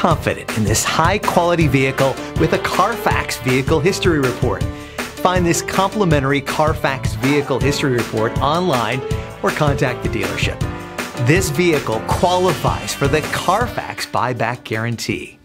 confident in this high-quality vehicle with a Carfax Vehicle History Report. Find this complimentary Carfax Vehicle History Report online or contact the dealership. This vehicle qualifies for the Carfax Buyback Guarantee.